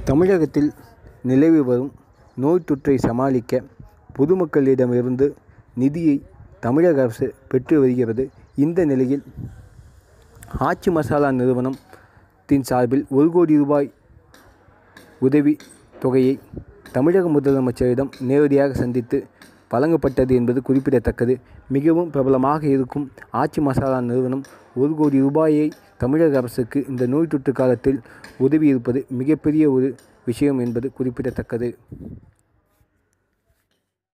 தமிழகத்தில் நிலவி வரும் நோய் தொற்றை சமாளிக்க பொதுமக்களிடமிருந்து நிதியை தமிழக அரசு பெற்று வருகிறது. இந்த நிலையில் ஆச்சி மசாலா நிறுவனத்தின் சார்பில் 1 கோடி ரூபாய் உதவி தொகையை தமிழக முதலமைச்சரிடம் நேரடியாக சந்தித்து வழங்கப்பட்டது என்பது குறிப்பிடத்தக்கது. மிகவும் பிரபலமாக இருக்கும் ஆச்சி மசாலா நிறுவனம் 1 கோடி ரூபாயை தமிழக அரசுக்கு இந்த நோய் தொற்று காலத்தில் உதவி இருப்பது மிகப்பெரிய ஒரு விஷயம் என்பது குறிப்பிடத்தக்கது.